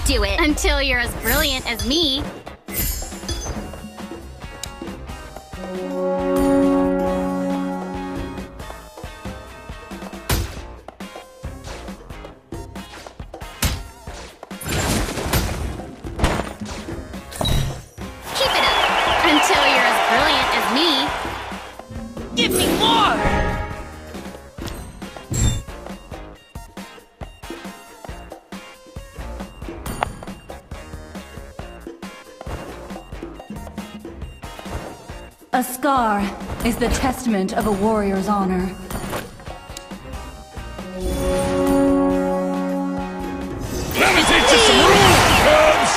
do it until you're as brilliant as me. Keep it up until you're as brilliant as me. Give me more! A scar is the testament of a warrior's honor. Let me teach you some rules, cubs!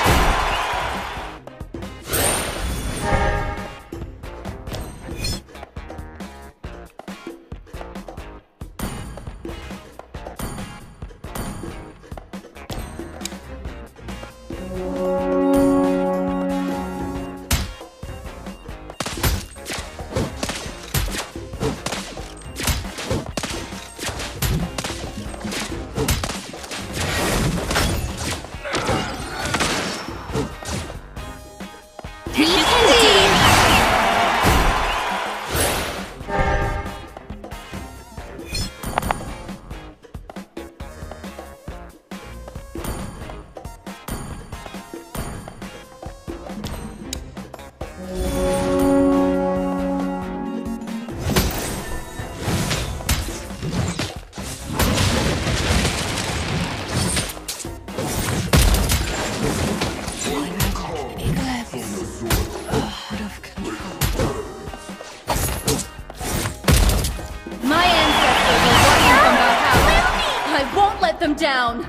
Them down!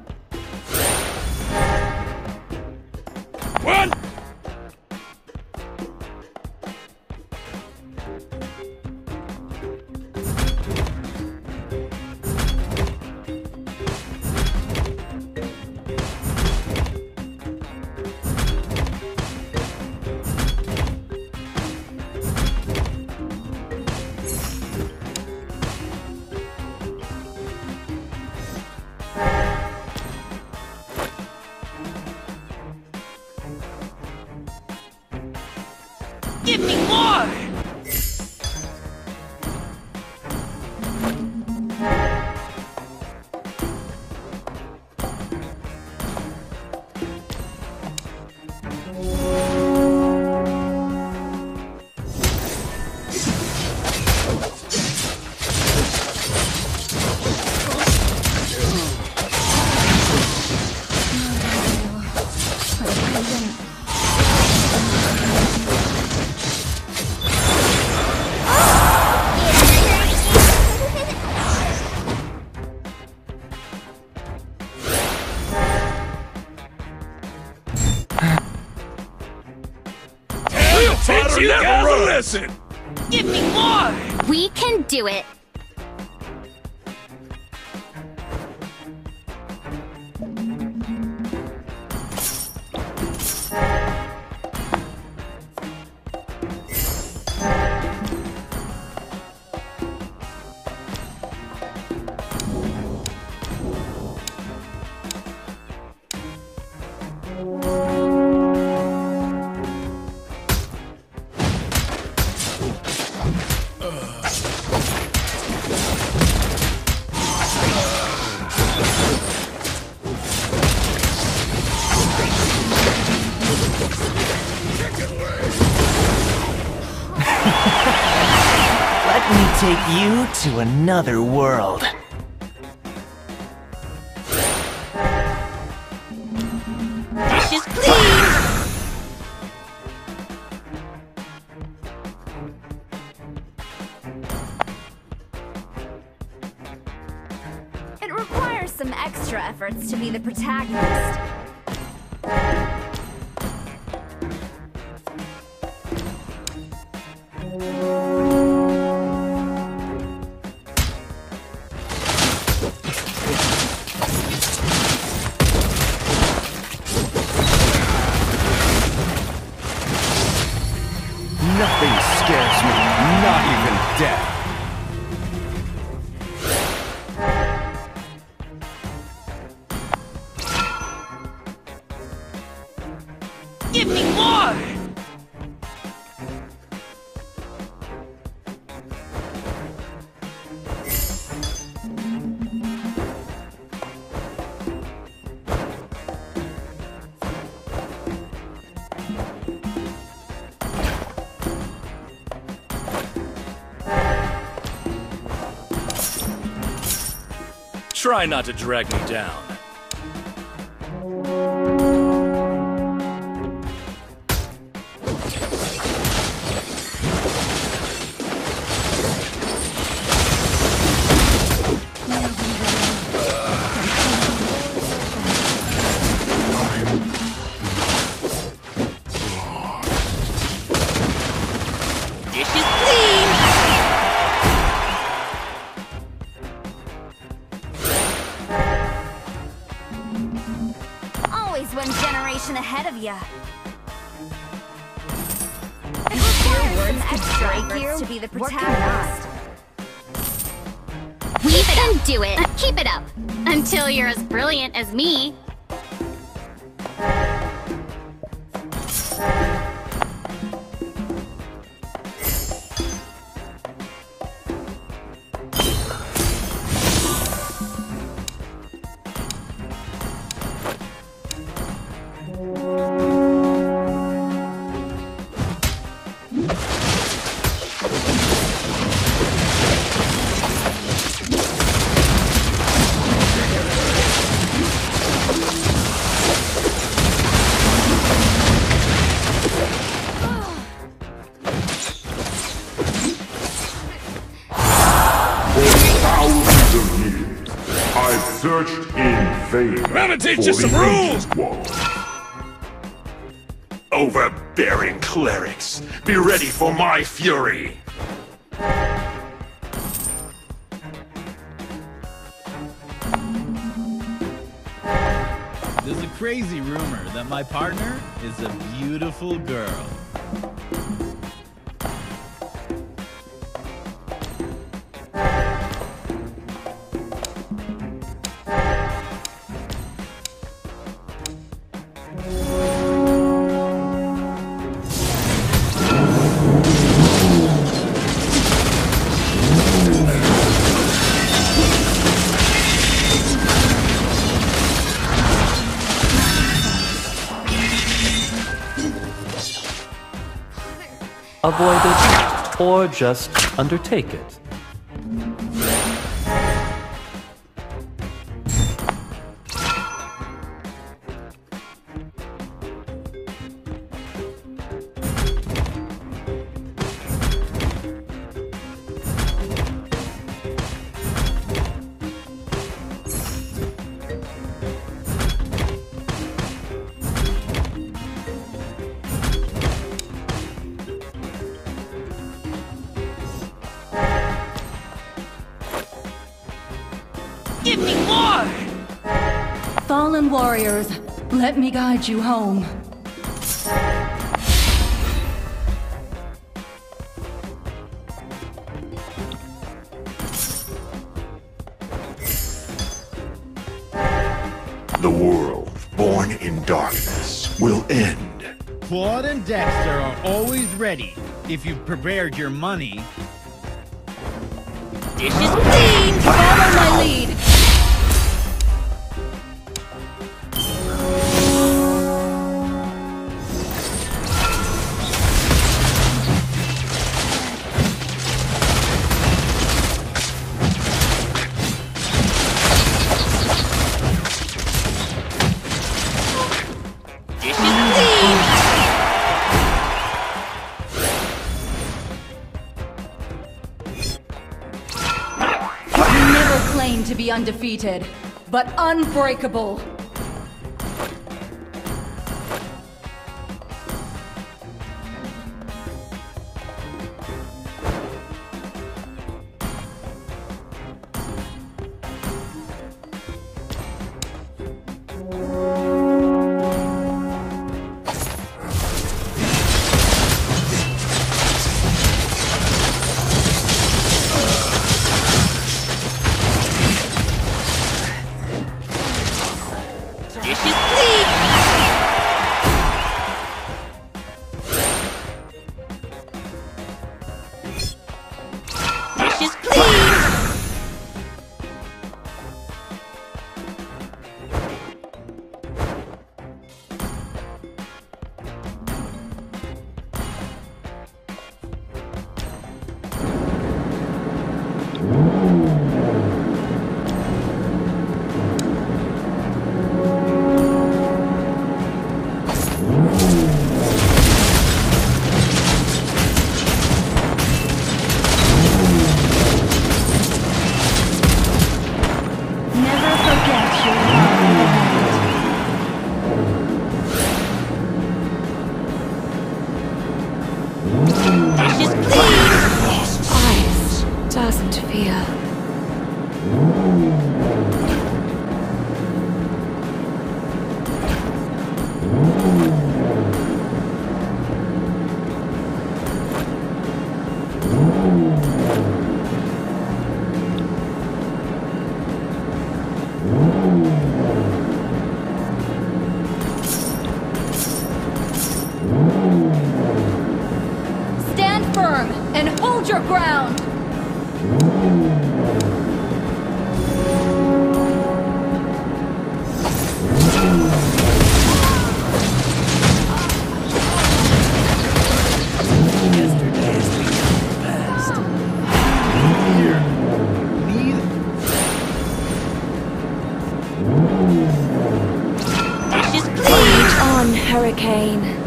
One! Give me more! Teach you never a lesson! Give me more! We can do it. Let me take you to another world. Dishes, please! It requires some extra efforts to be the protagonist. Nothing scares me, not even death. Try not to drag me down. Always one generation ahead of ya. It requires some extra efforts to be the protagonist. We can do it. Keep it up. Until you're as brilliant as me. I've searched in vain. Gonna teach you some rules! Overbearing clerics, be ready for my fury! There's a crazy rumor that my partner is a beautiful girl. Avoid it, or just undertake it. Give me more! Fallen warriors, let me guide you home. The world born in darkness will end. Claude and Dexter are always ready if you've prepared your money. This is clean! Follow my lead! This is clean! You never claimed to be undefeated, but unbreakable. Ice doesn't feel. Stand firm and hold your ground! Rage on, Hurricane.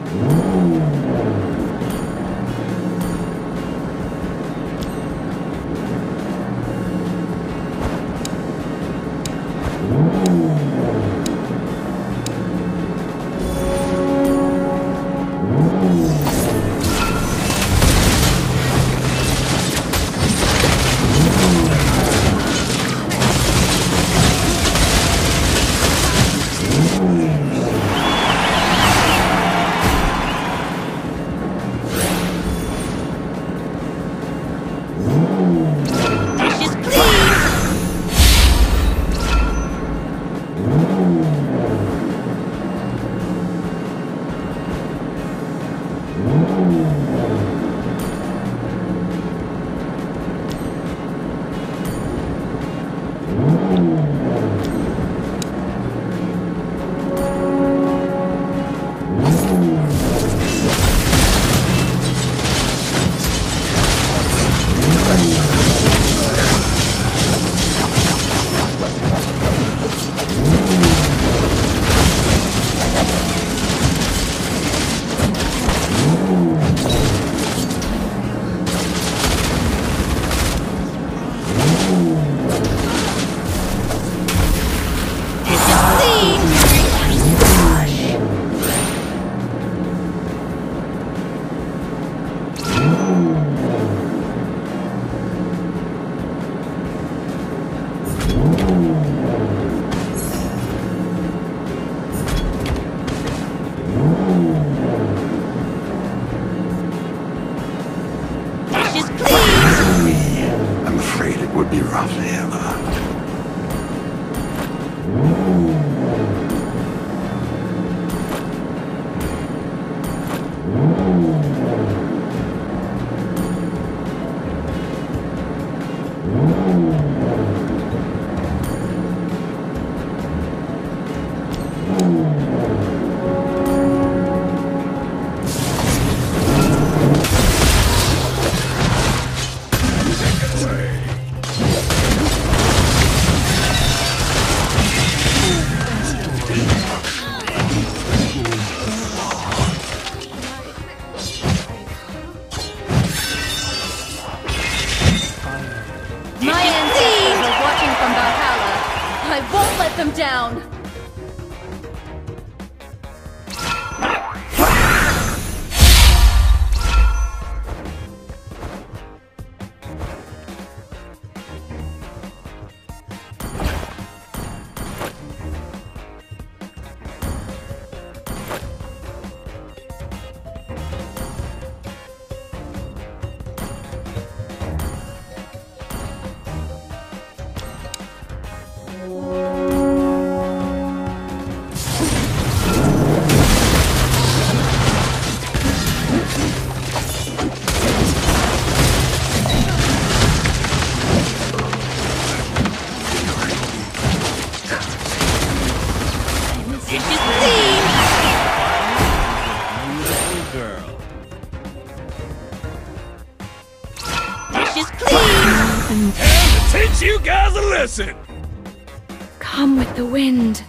I'm afraid it would be rough, Layla. My ancestors are watching from Valhalla. I won't let them down! Teach you guys a lesson! Come with the wind.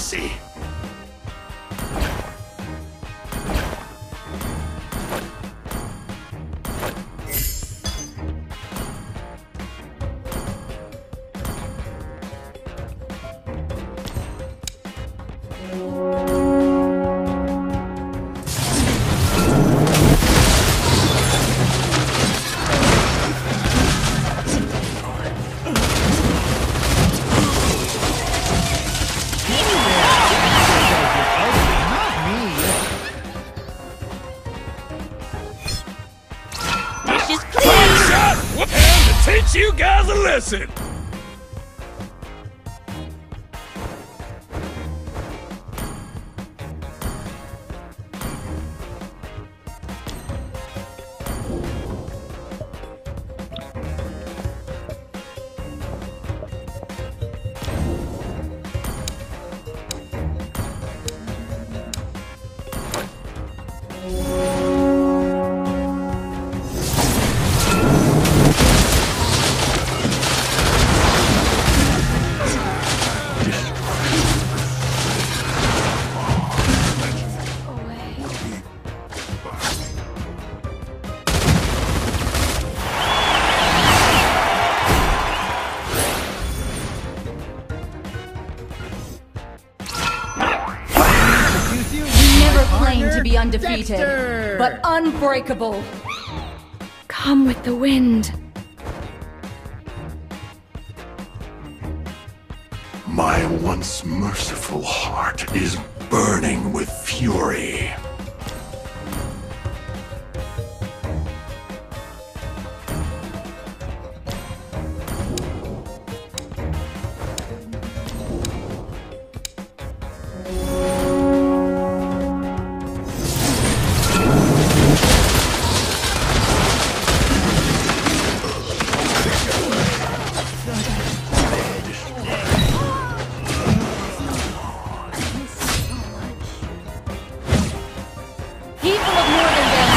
mercy! Teach you guys a lesson! To be undefeated, Dexter! but unbreakable. Come with the wind. My once merciful heart is burning with fury.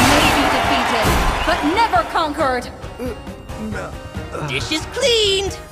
But never conquered! Dishes cleaned!